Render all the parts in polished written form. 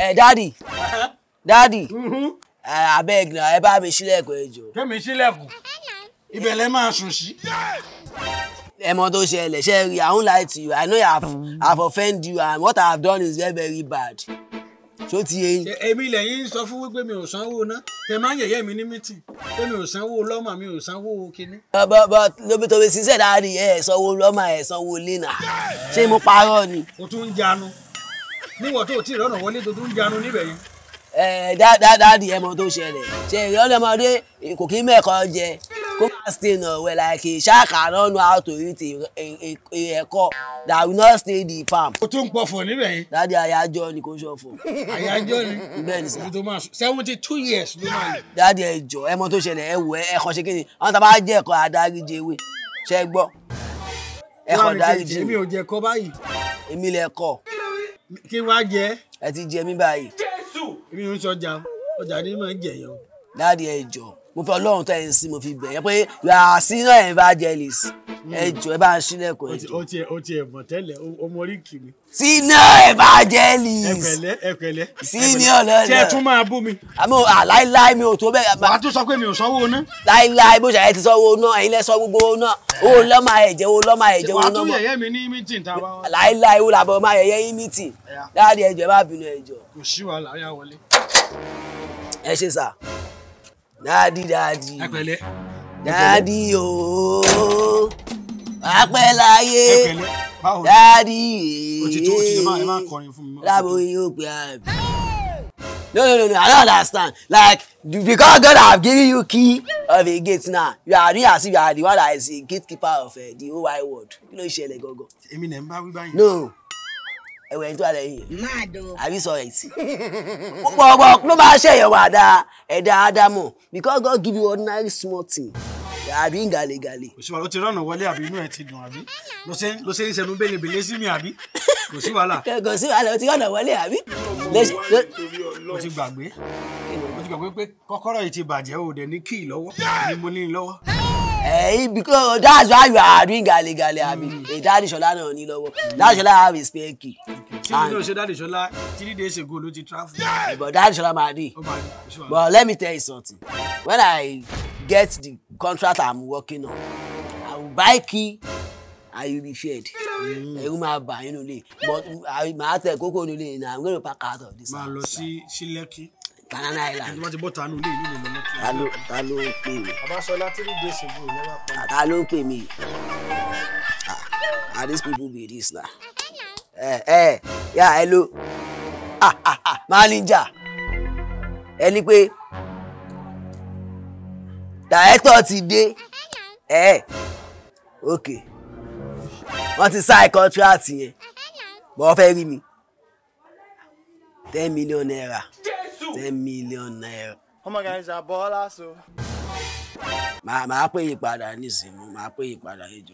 Daddy. Daddy. Abeg na, ẹ bá mi ṣílẹ̀kùn ẹ jọ̀ọ́. Kẹ́mi ṣílẹ̀kùn. Ibẹ̀ lẹ máa sùn sí. Ẹ mọ̀ tó ṣẹlẹ̀, ṣé I won't lie to you. I know I've offended you and what I have done is very, very bad. Ṣó ti yé yín? Èmi lẹ́yìn sọ fún wípé mi ò sanwó ná. Tẹ máa ń yẹ̀yẹ́ mi ní meeting. Pé mi ò sanwó lọ́mà, mi ò sanwó kinní. But lóbi tó bí sísẹ̀ Daddy ẹ̀ sanwó lọ́mà ẹ̀ sanwó lẹ́nà. Ṣé mo parọ́ ni? O tún ń janu. Níwọ̀n tó tí ìrọ̀nà wọlé tó tún ń janu níbẹ̀ yẹn. Daddy ẹ mọ̀ tó ṣẹlẹ̀. Ṣé ìrọ̀lẹ́mọdé kò kí mẹ́kọ̀ọ́ jẹ? Kó máa stay nowhere like a shark cannot know how to eat a ẹ̀kọ́ that will not stay the farm. O tún ń pọ̀fọ̀ níbẹ̀ yẹn. Daddy àyájọ́ ni kò ṣọ̀fọ̀. Àyájọ́ ni. Bẹ́ẹ̀ ni sà. 72 years ló máa lò. Daddy ẹ jọ̀ọ́ ẹ mọ̀ tó ṣẹlẹ̀ ẹ wò ẹ kàn ṣe kí ni àwọn tàbá jẹ́ ẹ̀kọ́ adáríjẹ ewé ṣe gbọ́ ẹ̀kọ́ adáríjẹ. Èmi ò jẹ kọ́ báyìí. Èmi lẹ kọ́. Kí wá jẹ? Ẹ ti jẹ mí báyìí. Èmi ò ń sọjà ọjà ní máa ń jẹyàn. Daddy ẹ jọ̀ọ́ mo fi Ọlọ́run tẹ́ ẹ̀ ń sí mo fi bẹ̀ yẹn pé you are senior evangelist ẹ jọ̀ọ́ ẹ bá ń ṣílẹ̀kùn ẹ jọ̀ọ́. O tiẹ̀ mọ̀ tẹ́lẹ̀ ọmọ orí kìíní. Senior evangelist. Ẹ pẹ̀lẹ́. Senior lọ́dọ̀. Ṣé ẹ tún máa bú mi? Àmọ́ láíláí mi ò tó bẹ́ẹ̀. Wàá tún sọ pé mi ò sanwó ná. Láíláí bó ṣe ẹ ti sanwó náà ẹ̀yin lẹ sọ gbogbo náà owó lọ́mà ẹ̀jẹ̀ owó lọ́mà ẹ̀jẹ̀ owó Wàá lọ́mà. tún yẹ̀yẹ́ mi ní meeting tá a bá wá. Láíláí owó làbọ̀ máa yẹ̀yẹ́ yín meeting. Daddy ẹ jọ̀ọ́ ẹ má bínú ẹ jọ̀ọ́. Kò sí wàhálà ó yá wọlé. Ẹ ṣe sà. Daddy. Ẹ pẹ̀lẹ́. Daddy ooo apẹ́ láyé. Ẹ pẹ̀lẹ́. Báwo ni? Daddy. O ti máa kọrin fún mi. Lábo yóò pè á. No, I don't understand. Like, because God have given you key of a gate now, you are doing as if you are the one that is a gatekeeper of the whole wide world. You know, ṣẹlẹ̀ gogo. Èmi nẹ̀ ń bá wí báyìí. No. Ẹ̀wẹ̀ ní tó àlẹ́ yìí. Máàdó. Àbí sọ ẹ̀ sí. Pọ̀pọ̀ ló máa ṣe ìyẹ̀wò ẹ̀dá Ádámù. Because God give you ordinary small thing. You are doing gale. Kò sí wàhálà, ó ti rọ́nà wọlé àbí inú ẹ̀ ti dùn àbí? Ló ṣe ń ṣẹnu bẹ́lẹ̀ sí mi àbí? Kò sí wàhálà. Kò sí wàhálà, ó ti rọ́nà wọlé àbí? Mo ti gbàgbé pé kọ́kọ́rọ́ yìí ti bàjẹ́ ò dẹ̀ ní kíì lọ́wọ́ ni mo ní lọ́wọ́. Because that's why you are doing gale àbí. Daddy Ṣọlá náà ní lọ́wọ́. Daddy Ṣọlá have a spare key. Tí mi náà ṣe Daddy Ṣọlá 3 days ago ló ti travel. But Daddy Ṣọlá máa dé. But let me tell you something. When I get the contract I'm working on, I will buy key and you be feared. Ẹ̀rù máa bà yín nílé. But màá tẹ̀ kókó nílé and I'm going to pack out of this house. Máa lọ sí Lẹ́kì. Canada Island. Ẹni wọ́n ti bọ́ tánú ilé ìlú lè lọ Lẹ́kì. Ta ló ń pè mí? Àbáṣọlá 3 days ago never come. Ta ló ń pè mí? These people be this now. Yeah, hello. Manager. Ẹni pé director ti dé. Okay. Wọ́n ti sign contract yẹn. Bọ́ fẹ́ rí mi. 10 million naira. 10 million naira. Come on guys, our baller so. Màá pè yí padà nísìnyí, màá pè yí padà ẹjọ́.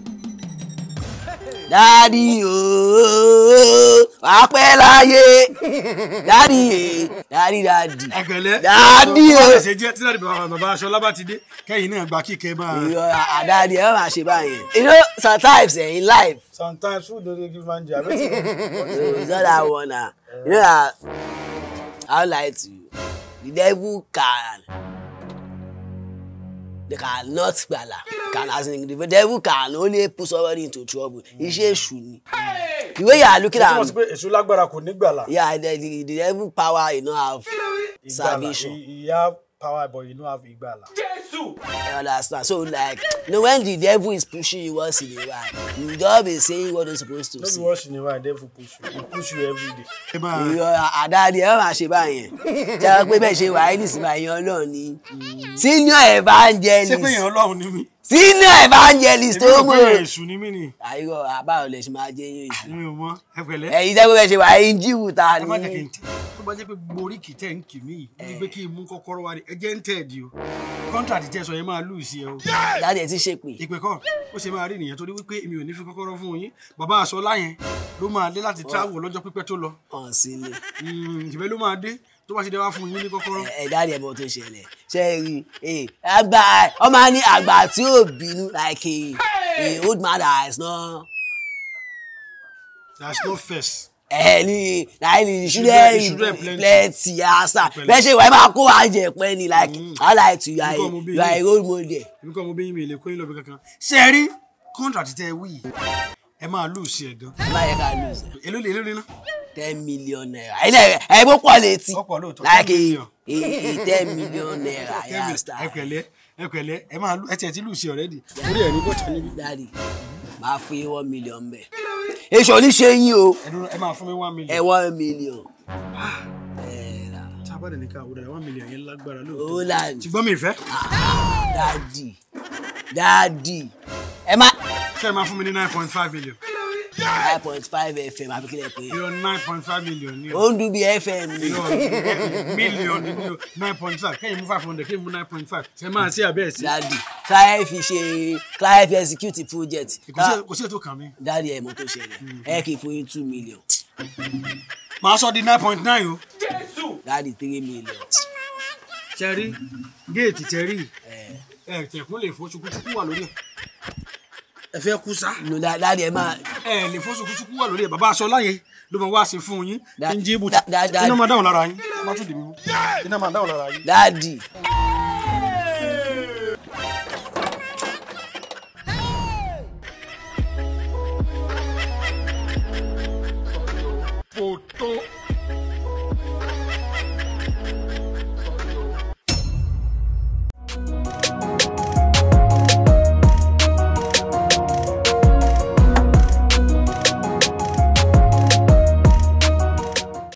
Daddy ooo apẹ́ láyé. Daddy. Ẹgbẹ̀lẹ́. Daddy ooo. Ṣé jẹ́ tí láti bàbá Aṣọlá bá ti dé kẹ́yìn náà gba kíkẹ́ máa. Daddy ẹ máa ṣe báyẹn. You know sometimes in life. Sometimes food no dey give man joy. It's not that one na. You know that I would lie to you. The devil they cannot gbala. The devil can only put somebody into trouble. Iṣẹ́ èṣù ni. The way you are looking at me. Èṣù lágbára kò ní gbàlà. Yeah, the devil power you don't have salvation. You have power but you don't have ìgbàlà. You understand? So like, you know, when the devil is pushing you once in a while, you don't be saying what you're supposed to say. Don't be once in a while, devil push you. He push you every day. Àdáàdì ẹ máa ṣe báyẹn. Jẹ́ pé bẹ́ẹ̀ ṣe wà ní ìsìn báyìí Ọlọ́run ni. Senior evangelist. Ṣé pé èèyàn Ọlọ́run ni mí? Senior evangelist tó mọ̀. Èmi ò èṣù ni mí ni. Àyíkọ́ àbáwọ̀ lè ṣe máa jẹ́ yín èṣù. Mi ò mọ̀, ẹ pẹ̀lẹ́. Ẹ̀yin jẹ́ pé bẹ́ẹ̀ ṣe wà ní jíwù ta ni. Tó bá jẹ́ pé gbogbo oríkì tẹ̀ ń kì mí yìí, ní pé kí n mú kọ́kọ́rọ́ wá rí, ẹ jẹ́ ń tẹ̀ di o. Contract tẹ́ sọ yẹn máa lù sí ẹ o. Dáadé ẹ ti ṣe pé. Ìpè kọ́, ó ṣe máa rí nìyẹn torí wípé èmi ò ní fi kọ́kọ́rọ́ fún yín. Bàbá Aṣọlá yẹn ló máa dé láti travel lọ́jọ́ pípẹ́ tó lọ. Ọ̀n sílẹ̀. Ìbẹ́ ló máa dé tó bá ti dé wá fún yín ní kọ́kọ́rọ́. Dáadé ẹ mọ̀ tó ṣẹlẹ̀. Ṣé rí àgbà ọmọ ní àgbà tí ò bínú like a old man that is not. That's no face. Ni shouldn't plenty asa. Be se wa ma ko wa je pe ni like I like to you are a role model. Nko mo be yin me le ko yin lo be kankan. Se ri contract te wi. Ẹ máa lose e gan. Ma ye ka lose. Èló ni na? 10 million naira. Ẹ bo po leti. Like 10 million naira. Ẹ pẹ̀lẹ́, ẹ máa ẹ ti lose already. Orí ẹ ni ko tan ni. Daddy. Ma fún 1 million be. E so ni se yin o. Ẹ máa fún mi 1 million. 1 million. Tá bá de ní ká wo da 1 million yẹn lágbára lo. O la ni. Ti gbọ́ mi fẹ́. Daddy. Ẹ má ṣé máa fún mi ní 9.5 million. 9.5 FM àbí kílẹ̀ pé. You're 9.5 million ni. Ó ń dún bí FM ni. Million ni 9.5. Kẹ́yìn mú 500, kẹ́yìn mú 9.5. Ṣé máa ṣe àbẹ́ sí? Daddy, client execute project. Kò sí ètò kan mi. Daddy ẹ mọ̀ tó ṣẹlẹ̀. Ẹ kì í fún yín 2 million. Màá sọ di 9.9 o. Daddy 3 million. Cherry, gate cherry. Tẹ̀kún lè fọ́ ṣùkúṣùkú wà lórí ẹ̀. Ẹ fẹ́ kú sá. No, Daddy ẹ máa. Lè fọ́ ṣùkúṣùkú wà lórí ẹ̀. Bàbá aṣọ láyé ló máa wá sí fún yín. Iná máa dáhùn lára yín. Má tún dì mí mú. Iná máa dáhùn lára yín. Daddy.